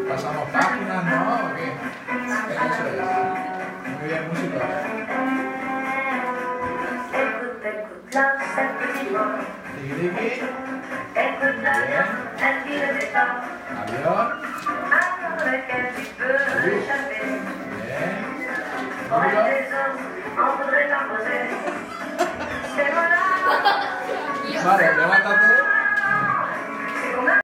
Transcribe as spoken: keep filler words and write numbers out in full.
Pasamos páginas, ¿no? ¿O qué? Eso es. Muy bien, música. Tiki tiki. Bien. Avión. Bien. Vale, levanta todo.